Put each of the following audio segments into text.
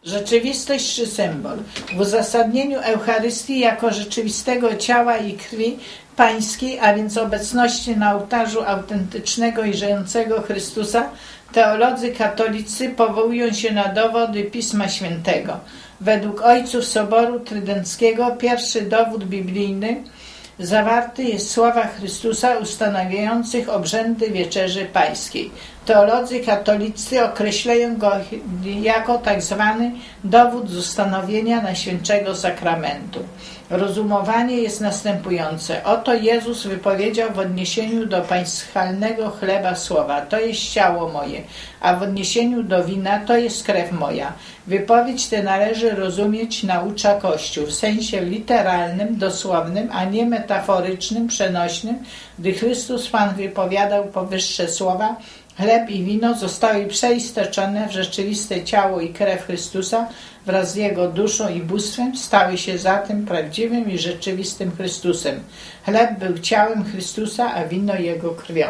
Rzeczywistość czy symbol? W uzasadnieniu Eucharystii jako rzeczywistego ciała i krwi Pańskiej, a więc obecności na ołtarzu autentycznego i żyjącego Chrystusa, teolodzy katolicy powołują się na dowody Pisma Świętego. Według ojców Soboru Trydenckiego pierwszy dowód biblijny zawarty jest w słowach Chrystusa ustanawiających obrzędy Wieczerzy Pańskiej. Teolodzy katolicy określają go jako tak zwany dowód z ustanowienia Najświętszego Sakramentu. Rozumowanie jest następujące. Oto Jezus wypowiedział w odniesieniu do paschalnego chleba słowa: to jest ciało moje, a w odniesieniu do wina: to jest krew moja. Wypowiedź tę należy rozumieć, naucza Kościół, w sensie literalnym, dosłownym, a nie metaforycznym, przenośnym, gdy Chrystus Pan wypowiadał powyższe słowa. Chleb i wino zostały przeistoczone w rzeczywiste ciało i krew Chrystusa wraz z Jego duszą i bóstwem, stały się zatem prawdziwym i rzeczywistym Chrystusem. Chleb był ciałem Chrystusa, a wino Jego krwią.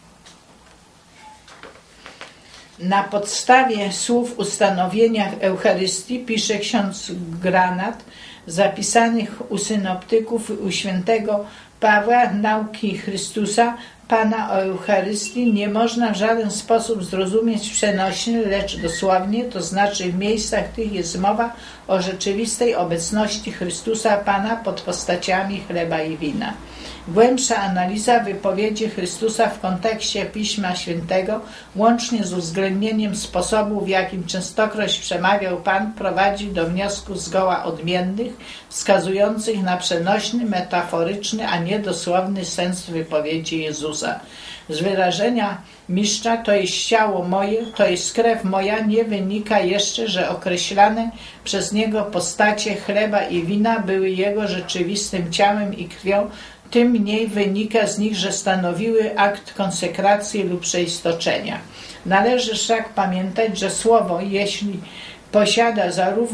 Na podstawie słów ustanowienia Eucharystii pisze ksiądz Granat, zapisanych u synoptyków u świętego Pawła, nauki Chrystusa, Pana o Eucharystii nie można w żaden sposób zrozumieć przenośnie, lecz dosłownie, to znaczy w miejscach tych jest mowa o rzeczywistej obecności Chrystusa Pana pod postaciami chleba i wina. Głębsza analiza wypowiedzi Chrystusa w kontekście Pisma Świętego, łącznie z uwzględnieniem sposobu, w jakim częstokroć przemawiał Pan, prowadzi do wniosków zgoła odmiennych, wskazujących na przenośny, metaforyczny, a nie dosłowny sens wypowiedzi Jezusa. Z wyrażenia mistrza "to jest ciało moje, to jest krew moja" nie wynika jeszcze, że określane przez Niego postacie chleba i wina były Jego rzeczywistym ciałem i krwią, tym mniej wynika z nich, że stanowiły akt konsekracji lub przeistoczenia. Należy wszak pamiętać, że słowo, jeśli posiada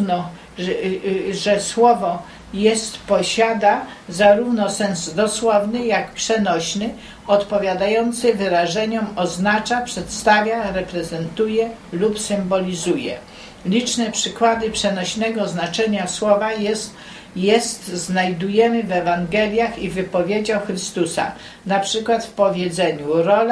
posiada zarówno sens dosłowny, jak przenośny, odpowiadający wyrażeniom oznacza, przedstawia, reprezentuje lub symbolizuje. Liczne przykłady przenośnego znaczenia słowa znajdujemy w Ewangeliach i wypowiedziach Chrystusa. Na przykład w powiedzeniu: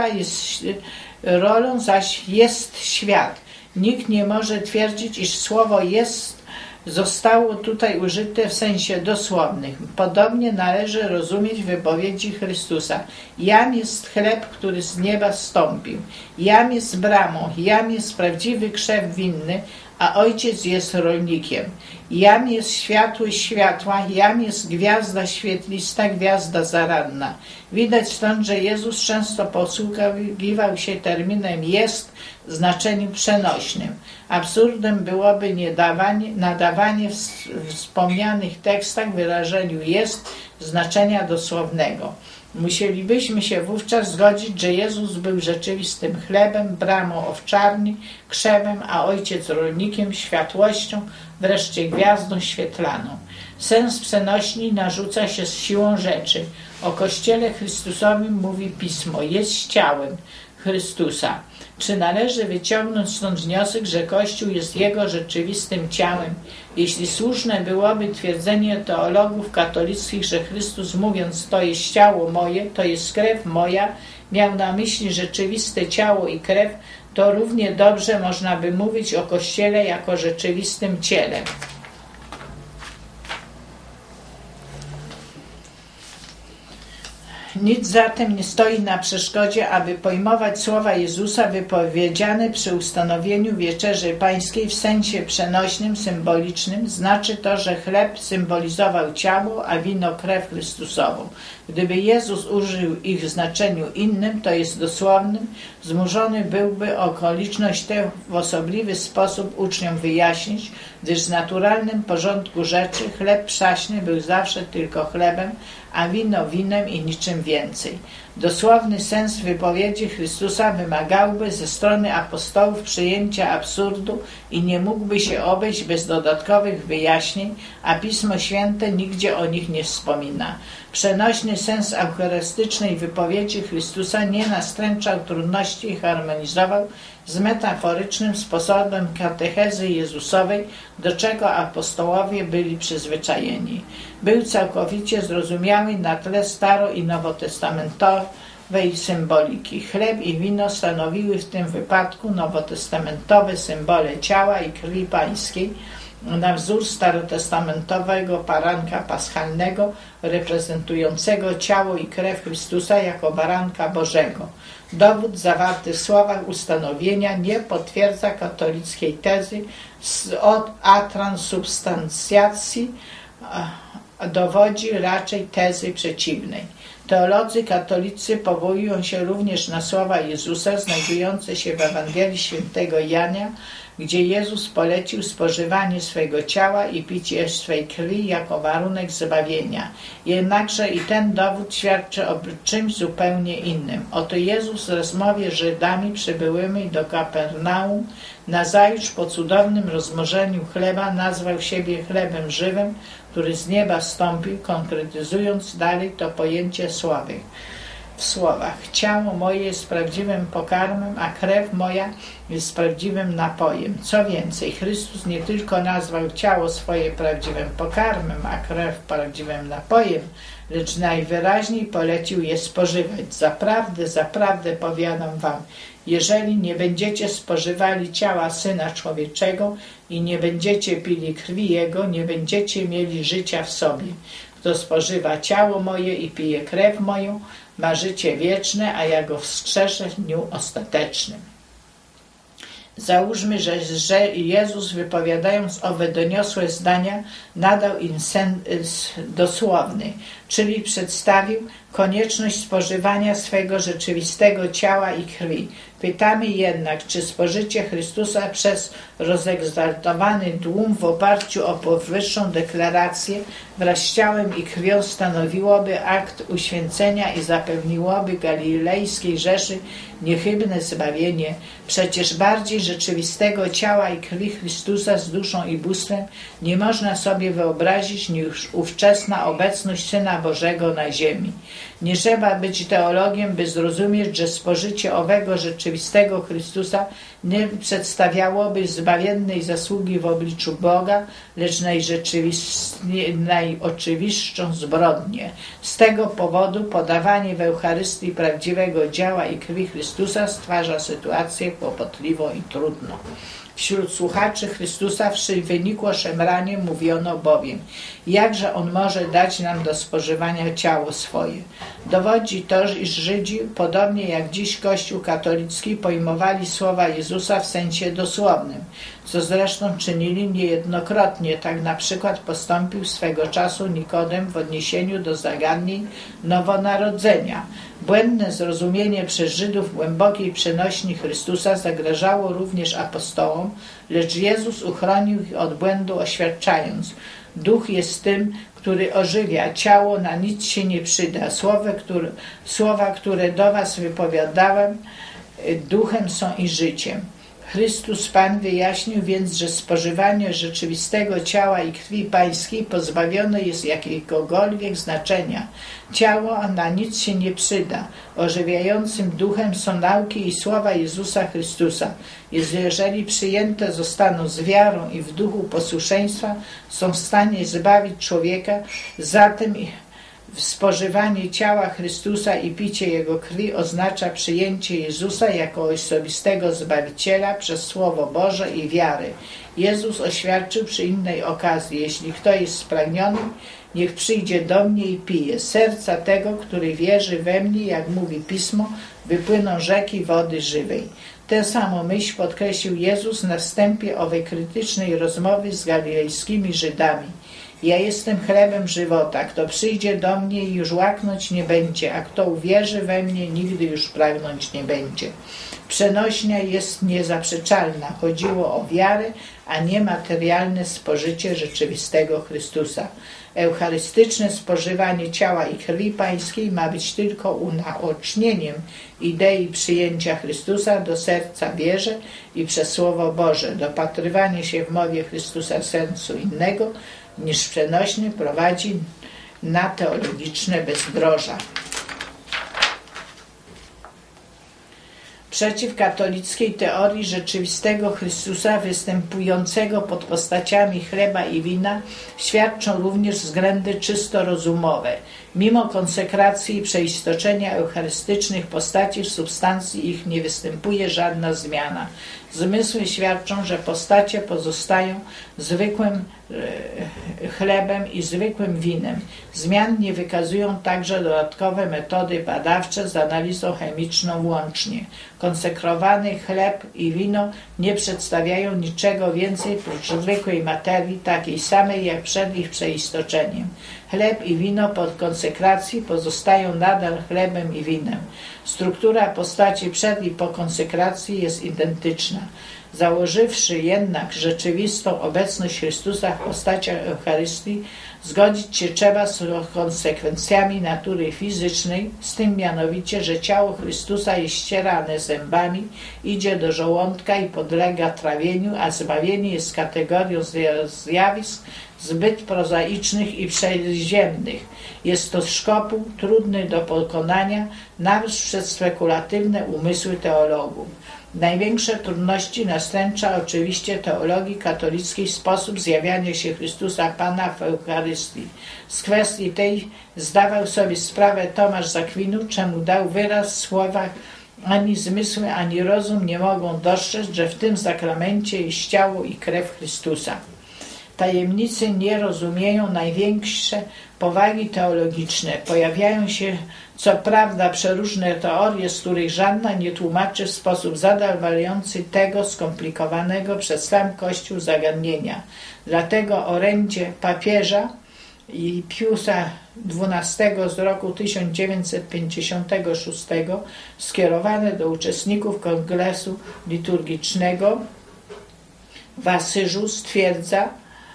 rolą zaś jest świat. Nikt nie może twierdzić, iż słowo jest zostało tutaj użyte w sensie dosłownym. Podobnie należy rozumieć wypowiedzi Chrystusa. Jam jest chleb, który z nieba zstąpił. Jam jest bramą. Jam jest prawdziwy krzew winny, a Ojciec jest rolnikiem. Jam jest światłość światła, jam jest gwiazda świetlista, gwiazda zaranna. Widać stąd, że Jezus często posługiwał się terminem jest w znaczeniu przenośnym. Absurdem byłoby nadawanie w wspomnianych tekstach wyrażeniu jest znaczenia dosłownego. Musielibyśmy się wówczas zgodzić, że Jezus był rzeczywistym chlebem, bramą owczarni, krzewem, a Ojciec rolnikiem, światłością, wreszcie gwiazdą świetlaną. Sens przenośni narzuca się z siłą rzeczy. O Kościele Chrystusowym mówi Pismo: jest ciałem Chrystusa. Czy należy wyciągnąć stąd wniosek, że Kościół jest Jego rzeczywistym ciałem? Jeśli słuszne byłoby twierdzenie teologów katolickich, że Chrystus, mówiąc "to jest ciało moje, to jest krew moja", miał na myśli rzeczywiste ciało i krew, to równie dobrze można by mówić o Kościele jako rzeczywistym ciele. Nic zatem nie stoi na przeszkodzie, aby pojmować słowa Jezusa wypowiedziane przy ustanowieniu Wieczerzy Pańskiej w sensie przenośnym, symbolicznym. Znaczy to, że chleb symbolizował ciało, a wino krew Chrystusową. Gdyby Jezus użył ich w znaczeniu innym, to jest dosłownym, zmuszony byłby okoliczność tę w osobliwy sposób uczniom wyjaśnić, gdyż w naturalnym porządku rzeczy chleb przaśny był zawsze tylko chlebem, a wino winem i niczym więcej. Dosłowny sens wypowiedzi Chrystusa wymagałby ze strony apostołów przyjęcia absurdu i nie mógłby się obejść bez dodatkowych wyjaśnień, a Pismo Święte nigdzie o nich nie wspomina. Przenośny sens eucharystycznej wypowiedzi Chrystusa nie nastręczał trudności i harmonizował z metaforycznym sposobem katechezy Jezusowej, do czego apostołowie byli przyzwyczajeni. Był całkowicie zrozumiały na tle staro- i nowotestamentowej symboliki. Chleb i wino stanowiły w tym wypadku nowotestamentowe symbole ciała i krwi pańskiej, na wzór starotestamentowego baranka paschalnego, reprezentującego ciało i krew Chrystusa jako baranka Bożego. Dowód zawarty w słowach ustanowienia nie potwierdza katolickiej tezy o transubstancjacji, dowodzi raczej tezy przeciwnej. Teolodzy katolicy powołują się również na słowa Jezusa znajdujące się w Ewangelii Świętego Jana, gdzie Jezus polecił spożywanie swego ciała i picie swej krwi jako warunek zbawienia. Jednakże i ten dowód świadczy o czymś zupełnie innym. Oto Jezus w rozmowie z Żydami przybyłymi do Kapernaum nazajutrz po cudownym rozmnożeniu chleba nazwał siebie chlebem żywym, który z nieba stąpił, konkretyzując dalej to pojęcie w słowach: ciało moje jest prawdziwym pokarmem, a krew moja jest prawdziwym napojem. Co więcej, Chrystus nie tylko nazwał ciało swoje prawdziwym pokarmem, a krew prawdziwym napojem, lecz najwyraźniej polecił je spożywać. Zaprawdę, zaprawdę powiadam wam, jeżeli nie będziecie spożywali ciała Syna Człowieczego i nie będziecie pili krwi Jego, nie będziecie mieli życia w sobie. Kto spożywa ciało moje i pije krew moją, ma życie wieczne, a ja go wskrzeszę w dniu ostatecznym. Załóżmy, że Jezus, wypowiadając owe doniosłe zdania, nadał im sens dosłowny, czyli przedstawił konieczność spożywania swego rzeczywistego ciała i krwi. Pytamy jednak, czy spożycie Chrystusa przez rozegzaltowany tłum w oparciu o powyższą deklarację wraz z ciałem i krwią stanowiłoby akt uświęcenia i zapewniłoby galilejskiej Rzeszy niechybne zbawienie. Przecież bardziej rzeczywistego ciała i krwi Chrystusa z duszą i bóstwem nie można sobie wyobrazić niż ówczesna obecność Syna Bożego na ziemi. Nie trzeba być teologiem, by zrozumieć, że spożycie owego rzeczywistego Chrystusa nie przedstawiałoby zbawiennej zasługi w obliczu Boga, lecz najoczywistszą zbrodnię. Z tego powodu podawanie w Eucharystii prawdziwego ciała i krwi Chrystusa stwarza sytuację kłopotliwą i trudną. Wśród słuchaczy Chrystusa wynikło szemranie, mówiono bowiem: jakże On może dać nam do spożywania ciało swoje? Dowodzi to, iż Żydzi, podobnie jak dziś Kościół katolicki, pojmowali słowa Jezusa w sensie dosłownym, co zresztą czynili niejednokrotnie. Tak na przykład postąpił swego czasu Nikodem w odniesieniu do zagadnień nowonarodzenia. Błędne zrozumienie przez Żydów głębokiej przenośni Chrystusa zagrażało również apostołom, lecz Jezus uchronił ich od błędu, oświadczając: Duch jest tym, który ożywia, ciało na nic się nie przyda. Słowa, które do was wypowiadałem, duchem są i życiem. Chrystus Pan wyjaśnił więc, że spożywanie rzeczywistego ciała i krwi pańskiej pozbawione jest jakiegokolwiek znaczenia. Ciało na nic się nie przyda. Ożywiającym duchem są nauki i słowa Jezusa Chrystusa. Jeżeli przyjęte zostaną z wiarą i w duchu posłuszeństwa, są w stanie zbawić człowieka. Zatem spożywanie ciała Chrystusa i picie Jego krwi oznacza przyjęcie Jezusa jako osobistego Zbawiciela przez Słowo Boże i wiarę. Jezus oświadczył przy innej okazji: jeśli kto jest spragniony, niech przyjdzie do mnie i pije. Z serca tego, który wierzy we mnie, jak mówi Pismo, wypłyną rzeki wody żywej. Tę samą myśl podkreślił Jezus na wstępie owej krytycznej rozmowy z galilejskimi Żydami. Ja jestem chlebem żywota. Kto przyjdzie do mnie i już łaknąć nie będzie, a kto uwierzy we mnie, nigdy już pragnąć nie będzie. Przenośnia jest niezaprzeczalna. Chodziło o wiarę, a nie materialne spożycie rzeczywistego Chrystusa. Eucharystyczne spożywanie ciała i krwi pańskiej ma być tylko unaocznieniem idei przyjęcia Chrystusa do serca wierze i przez Słowo Boże. Dopatrywanie się w mowie Chrystusa sensu innego niż przenośny prowadzi na teologiczne bezdroża. Przeciw katolickiej teorii rzeczywistego Chrystusa występującego pod postaciami chleba i wina świadczą również względy czysto rozumowe. Mimo konsekracji i przeistoczenia eucharystycznych postaci w substancji ich nie występuje żadna zmiana. Zmysły świadczą, że postacie pozostają zwykłym chlebem i zwykłym winem. Zmian nie wykazują także dodatkowe metody badawcze z analizą chemiczną łącznie. Konsekrowany chleb i wino nie przedstawiają niczego więcej prócz zwykłej materii, takiej samej jak przed ich przeistoczeniem. Chleb i wino po konsekracji pozostają nadal chlebem i winem. Struktura postaci przed i po konsekracji jest identyczna. Założywszy jednak rzeczywistą obecność Chrystusa w postaciach Eucharystii, zgodzić się trzeba z konsekwencjami natury fizycznej, z tym mianowicie, że ciało Chrystusa jest ścierane zębami, idzie do żołądka i podlega trawieniu, a zbawienie jest kategorią zjawisk zbyt prozaicznych i przyziemnych. Jest to szkopuł trudny do pokonania nawet przez spekulatywne umysły teologów. Największe trudności nastręcza oczywiście teologii katolickiej sposób zjawiania się Chrystusa Pana w Eucharystii. Z kwestii tej zdawał sobie sprawę Tomasz z Akwinu, czemu dał wyraz w słowach: ani zmysły, ani rozum nie mogą dostrzec, że w tym sakramencie jest ciało i krew Chrystusa. Tajemnicy nie rozumieją największe powagi teologiczne. Pojawiają się co prawda przeróżne teorie, z których żadna nie tłumaczy w sposób zadowalający tego skomplikowanego przez sam Kościół zagadnienia. Dlatego orędzie papieża i Piusa XII z roku 1956 skierowane do uczestników Kongresu Liturgicznego w Asyżu stwierdza: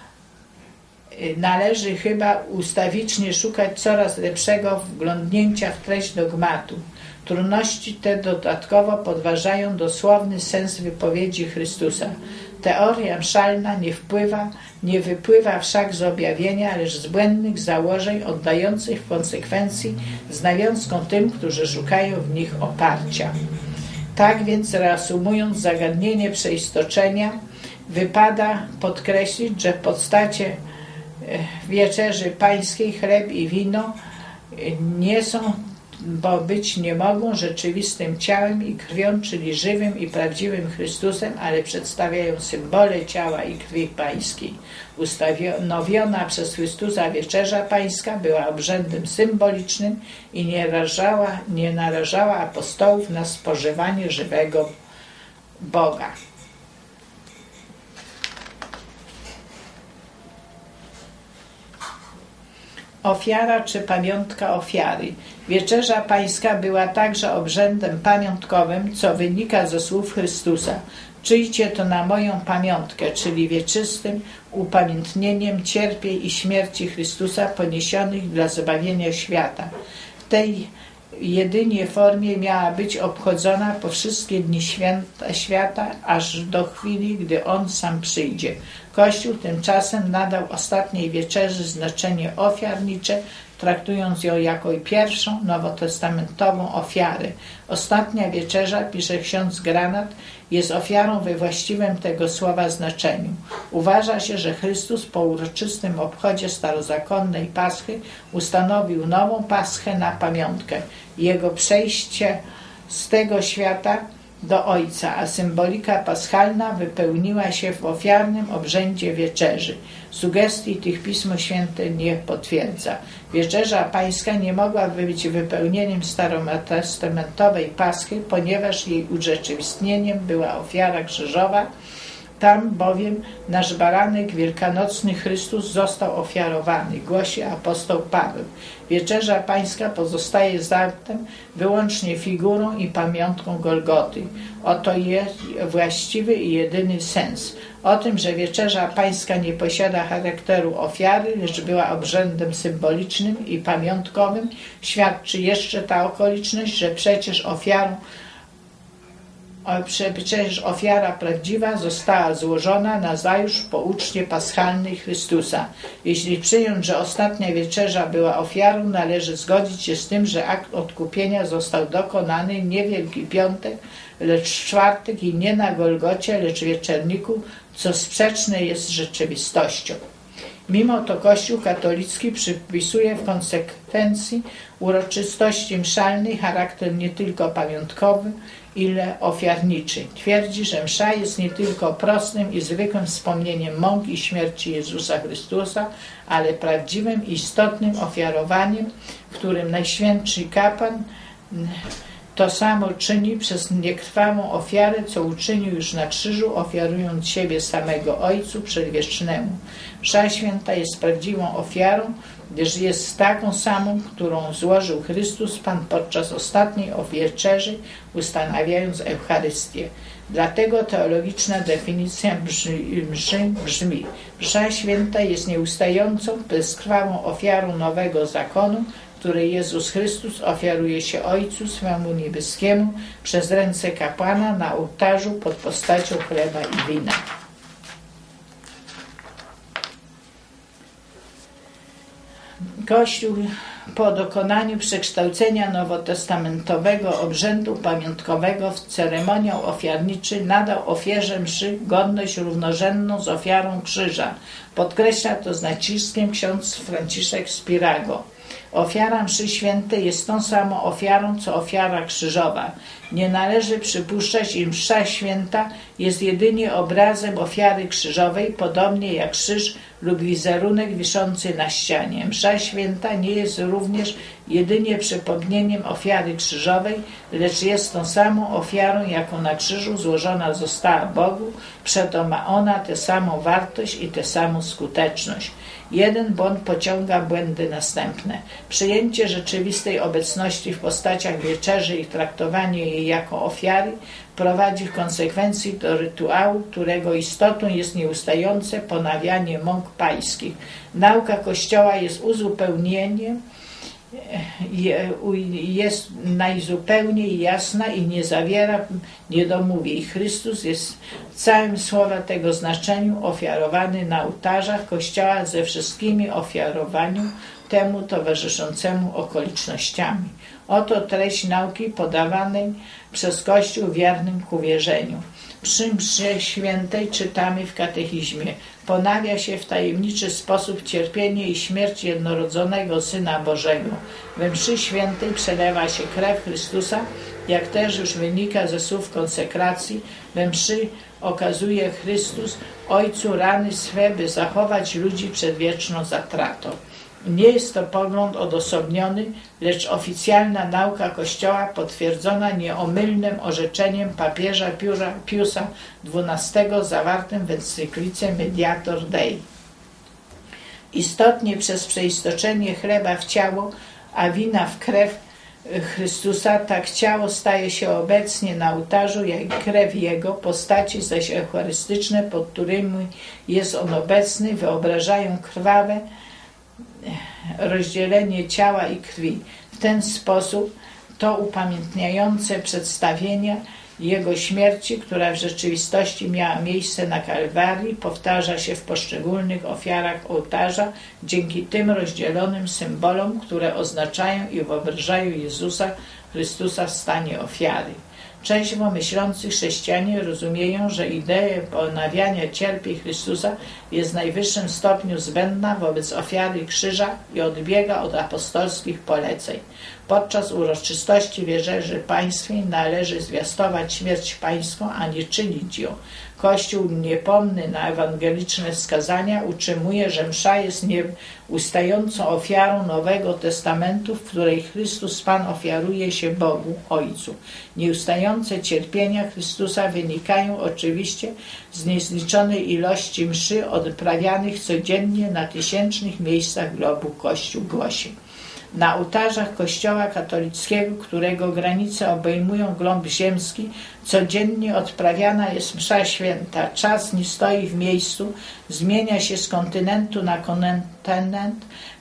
należy chyba ustawicznie szukać coraz lepszego wglądnięcia w treść dogmatu. Trudności te dodatkowo podważają dosłowny sens wypowiedzi Chrystusa. Teoria mszalna nie wypływa wszak z objawienia, lecz z błędnych założeń oddających w konsekwencji z nawiązką tym, którzy szukają w nich oparcia. Tak więc, reasumując zagadnienie przeistoczenia, wypada podkreślić, że w podstacie wieczerzy pańskiej chleb i wino nie są, bo być nie mogą rzeczywistym ciałem i krwią, czyli żywym i prawdziwym Chrystusem, ale przedstawiają symbole ciała i krwi pańskiej. Ustanowiona przez Chrystusa wieczerza pańska była obrzędem symbolicznym i nie narażała apostołów na spożywanie żywego Boga. Ofiara czy pamiątka ofiary. Wieczerza pańska była także obrzędem pamiątkowym, co wynika ze słów Chrystusa: czyjcie to na moją pamiątkę, czyli wieczystym upamiętnieniem cierpień i śmierci Chrystusa poniesionych dla zbawienia świata. W tej jedynie formie miała być obchodzona po wszystkie dni świata, aż do chwili, gdy On sam przyjdzie. Kościół tymczasem nadał ostatniej wieczerzy znaczenie ofiarnicze, traktując ją jako pierwszą nowotestamentową ofiarę. Ostatnia wieczerza, pisze ksiądz Granat, jest ofiarą we właściwym tego słowa znaczeniu. Uważa się, że Chrystus po uroczystym obchodzie starozakonnej Paschy ustanowił nową Paschę na pamiątkę. Jego przejście z tego świata do Ojca, a symbolika paschalna wypełniła się w ofiarnym obrzędzie wieczerzy. Sugestii tych Pismo Święte nie potwierdza. Wieczerza pańska nie mogła być wypełnieniem starotestamentowej Paschy, ponieważ jej urzeczywistnieniem była ofiara krzyżowa. Tam bowiem nasz baranek wielkanocny Chrystus został ofiarowany, głosi apostoł Paweł. Wieczerza pańska pozostaje zatem wyłącznie figurą i pamiątką Golgoty. Oto jest właściwy i jedyny sens. O tym, że wieczerza pańska nie posiada charakteru ofiary, lecz była obrzędem symbolicznym i pamiątkowym, świadczy jeszcze ta okoliczność, że przecież ofiarą Przecież ofiara prawdziwa została złożona nazajutrz po uczcie paschalnej Chrystusa. Jeśli przyjąć, że ostatnia wieczerza była ofiarą, należy zgodzić się z tym, że akt odkupienia został dokonany nie Wielki Piątek, lecz czwartek i nie na Golgocie, lecz w wieczerniku, co sprzeczne jest z rzeczywistością. Mimo to Kościół katolicki przypisuje w konsekwencji uroczystości mszalnej charakter nie tylko pamiątkowy, ile ofiarniczy. Twierdzi, że msza jest nie tylko prostym i zwykłym wspomnieniem mąk i śmierci Jezusa Chrystusa, ale prawdziwym i istotnym ofiarowaniem, w którym Najświętszy Kapłan to samo czyni przez niekrwawą ofiarę, co uczynił już na krzyżu, ofiarując siebie samego Ojcu Przedwiecznemu. Msza Święta jest prawdziwą ofiarą, gdyż jest taką samą, którą złożył Chrystus Pan podczas ostatniej wieczerzy, ustanawiając Eucharystię. Dlatego teologiczna definicja mszy brzmi: Msza Święta jest nieustającą, bezkrwawą ofiarą nowego zakonu, której Jezus Chrystus ofiaruje się Ojcu swemu niebieskiemu przez ręce kapłana na ołtarzu pod postacią chleba i wina. Kościół po dokonaniu przekształcenia nowotestamentowego obrzędu pamiątkowego w ceremoniał ofiarniczy nadał ofierze mszy godność równorzędną z ofiarą krzyża. Podkreśla to z naciskiem ksiądz Franciszek Spirago. Ofiara mszy świętej jest tą samą ofiarą, co ofiara krzyżowa. Nie należy przypuszczać, iż msza święta jest jedynie obrazem ofiary krzyżowej, podobnie jak krzyż lub wizerunek wiszący na ścianie. Msza święta nie jest również jedynie przypomnieniem ofiary krzyżowej, lecz jest tą samą ofiarą, jaką na krzyżu złożona została Bogu, przeto ma ona tę samą wartość i tę samą skuteczność. Jeden błąd pociąga błędy następne. Przyjęcie rzeczywistej obecności w postaciach wieczerzy i traktowanie jej jako ofiary prowadzi w konsekwencji do rytuału, którego istotą jest nieustające ponawianie mąk pańskich. Nauka Kościoła jest uzupełnieniem, jest najzupełniej jasna i nie zawiera niedomówień. Chrystus jest w całym słowa tego znaczeniu ofiarowany na ołtarzach Kościoła ze wszystkimi ofiarowaniu temu towarzyszącemu okolicznościami. Oto treść nauki podawanej przez Kościół wiernym ku wierzeniu. Przy mszy świętej czytamy w katechizmie: ponawia się w tajemniczy sposób cierpienie i śmierć jednorodzonego Syna Bożego. We mszy świętej przelewa się krew Chrystusa, jak też już wynika ze słów konsekracji. We mszy okazuje Chrystus Ojcu rany swe, by zachować ludzi przed wieczną zatratą. Nie jest to pogląd odosobniony, lecz oficjalna nauka Kościoła potwierdzona nieomylnym orzeczeniem papieża Piusa XII zawartym w encyklice Mediator Dei. Istotnie przez przeistoczenie chleba w ciało, a wina w krew Chrystusa, tak ciało staje się obecnie na ołtarzu, jak i krew Jego, postaci zaś eucharystyczne, pod którymi jest On obecny, wyobrażają krwawe rozdzielenie ciała i krwi. W ten sposób to upamiętniające przedstawienie Jego śmierci, która w rzeczywistości miała miejsce na Kalwarii, powtarza się w poszczególnych ofiarach ołtarza dzięki tym rozdzielonym symbolom, które oznaczają i wyobrażają Jezusa Chrystusa w stanie ofiary. Trzeźwo myślący chrześcijanie rozumieją, że idea ponawiania cierpień Chrystusa jest w najwyższym stopniu zbędna wobec ofiary krzyża i odbiega od apostolskich poleceń. Podczas uroczystości Wieczerzy Pańskiej należy zwiastować śmierć Pańską, a nie czynić ją. Kościół, niepomny na ewangeliczne wskazania, utrzymuje, że msza jest nieustającą ofiarą Nowego Testamentu, w której Chrystus Pan ofiaruje się Bogu Ojcu. Nieustające cierpienia Chrystusa wynikają oczywiście z niezliczonej ilości mszy odprawianych codziennie na tysięcznych miejscach globu Kościół głosi. Na ołtarzach Kościoła katolickiego, którego granice obejmują glob ziemski, codziennie odprawiana jest msza święta. Czas nie stoi w miejscu, zmienia się z kontynentu na kontynent.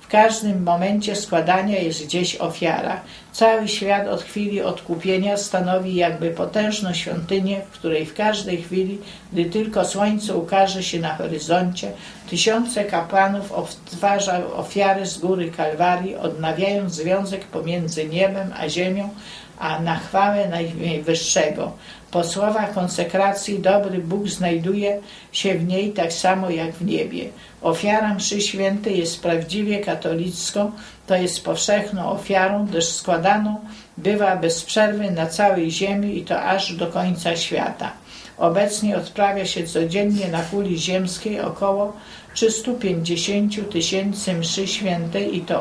W każdym momencie składania jest gdzieś ofiara. Cały świat od chwili odkupienia stanowi jakby potężną świątynię, w której w każdej chwili, gdy tylko słońce ukaże się na horyzoncie, tysiące kapłanów odtwarza ofiary z góry Kalwarii, odnawiając związek pomiędzy niebem a ziemią, a na chwałę Najwyższego. Po słowach konsekracji dobry Bóg znajduje się w niej tak samo jak w niebie. Ofiara mszy świętej jest prawdziwie katolicką, to jest powszechną ofiarą, gdyż składaną bywa bez przerwy na całej ziemi i to aż do końca świata. Obecnie odprawia się codziennie na kuli ziemskiej około 350 000 mszy świętej i to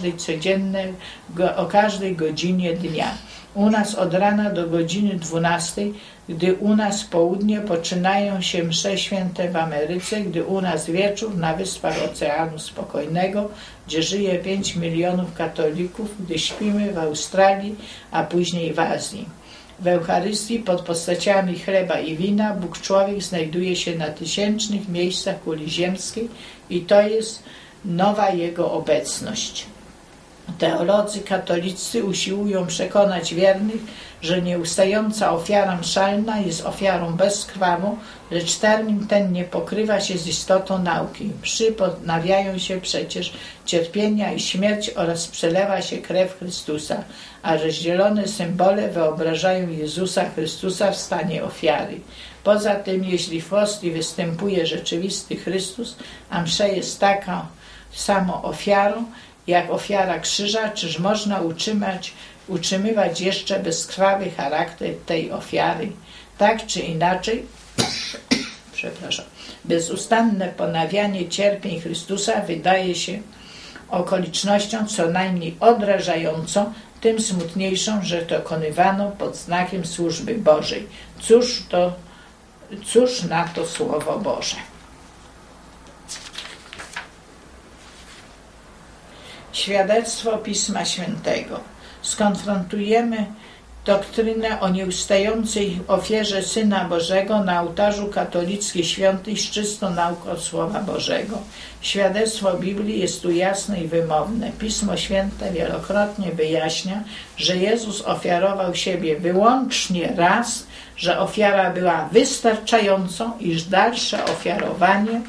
o każdej godzinie dnia. U nas od rana do godziny 12, gdy u nas południe poczynają się msze święte w Ameryce, gdy u nas wieczór na wyspach Oceanu Spokojnego, gdzie żyje 5 milionów katolików, gdy śpimy w Australii, a później w Azji. W Eucharystii pod postaciami chleba i wina Bóg człowiek znajduje się na tysięcznych miejscach kuli ziemskiej i to jest nowa Jego obecność. Teolodzy katolicy usiłują przekonać wiernych, że nieustająca ofiara mszalna jest ofiarą bezkrwawą, lecz termin ten nie pokrywa się z istotą nauki. Mszy podnawiają się przecież cierpienia i śmierć oraz przelewa się krew Chrystusa, a rozdzielone symbole wyobrażają Jezusa Chrystusa w stanie ofiary. Poza tym, jeśli w hostii występuje rzeczywisty Chrystus, a msza jest taką samą ofiarą, jak ofiara krzyża, czyż można utrzymywać jeszcze bezkrwawy charakter tej ofiary? Tak czy inaczej, bezustanne ponawianie cierpień Chrystusa wydaje się okolicznością co najmniej odrażającą, tym smutniejszą, że dokonywano pod znakiem służby Bożej. Cóż na to Słowo Boże? Świadectwo Pisma Świętego. Skonfrontujemy doktrynę o nieustającej ofierze Syna Bożego na ołtarzu katolickiej świątyń z czystą nauką Słowa Bożego. Świadectwo Biblii jest tu jasne i wymowne. Pismo Święte wielokrotnie wyjaśnia, że Jezus ofiarował siebie wyłącznie raz, że ofiara była wystarczającą, iż dalsze ofiarowanie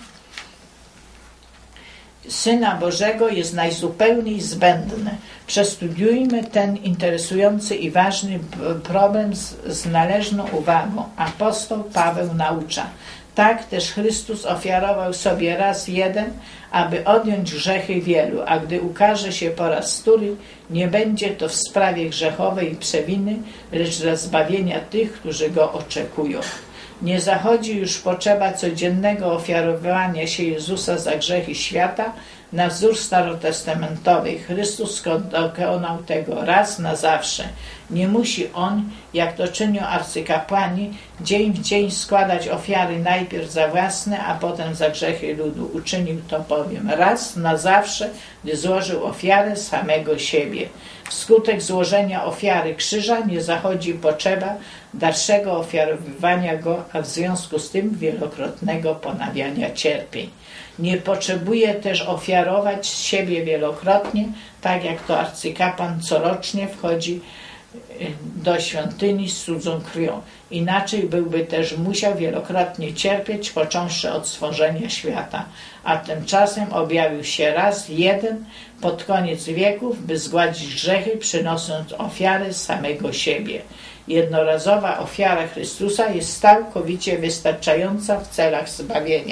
Syna Bożego jest najzupełniej zbędne. Przestudiujmy ten interesujący i ważny problem z należną uwagą. Apostoł Paweł naucza: tak też Chrystus ofiarował sobie raz jeden, aby odjąć grzechy wielu, a gdy ukaże się po raz wtóry, nie będzie to w sprawie grzechowej przewiny, lecz dla zbawienia tych, którzy Go oczekują. Nie zachodzi już potrzeba codziennego ofiarowania się Jezusa za grzechy świata na wzór starotestamentowy. Chrystus dokonał tego raz na zawsze. Nie musi On, jak to czynią arcykapłani, dzień w dzień składać ofiary najpierw za własne, a potem za grzechy ludu. Uczynił to bowiem raz na zawsze, gdy złożył ofiarę samego siebie. Wskutek złożenia ofiary krzyża nie zachodzi potrzeba dalszego ofiarowywania Go, a w związku z tym wielokrotnego ponawiania cierpień. Nie potrzebuje też ofiarować siebie wielokrotnie, tak jak to arcykapłan corocznie wchodzi do świątyni z cudzą krwią. Inaczej byłby też musiał wielokrotnie cierpieć, począwszy od stworzenia świata. A tymczasem objawił się raz jeden pod koniec wieków, by zgładzić grzechy, przynosząc ofiarę samego siebie. Jednorazowa ofiara Chrystusa jest całkowicie wystarczająca w celach zbawienia.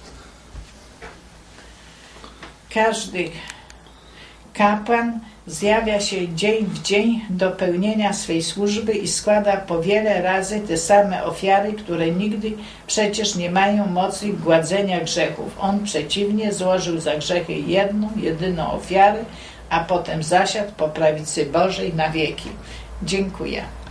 Każdy kapłan zjawia się dzień w dzień do pełnienia swej służby i składa po wiele razy te same ofiary, które nigdy przecież nie mają mocy gładzenia grzechów. On przeciwnie złożył za grzechy jedną, jedyną ofiarę, a potem zasiadł po prawicy Bożej na wieki. Dziękuję.